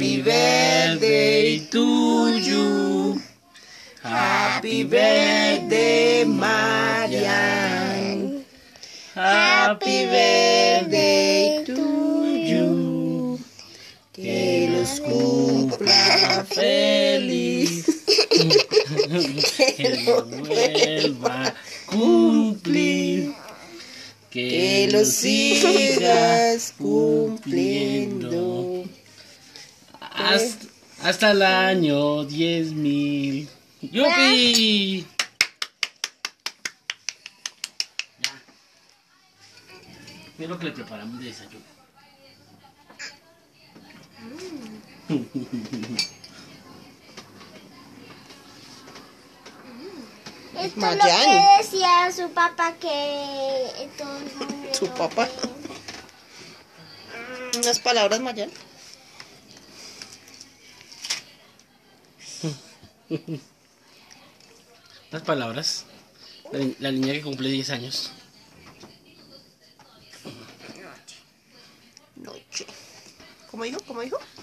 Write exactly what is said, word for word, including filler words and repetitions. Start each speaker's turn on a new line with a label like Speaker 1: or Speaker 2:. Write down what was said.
Speaker 1: Happy birthday to you. Happy birthday, Marian. Happy birthday to you. Que los cumpla feliz. Que lo vuelva a cumplir. Que lo sigas cumpliendo. Hasta, hasta el año diez mil. ¡Yupi! Ya. Mira lo que le preparamos de desayuno. Mm.
Speaker 2: Esto es lo que decía su papá que... Entonces,
Speaker 1: ¿Su papá? ¿Unas palabras, Mayan? Las palabras. La, la niña que cumple diez años. Noche. ¿Cómo dijo? ¿Cómo dijo?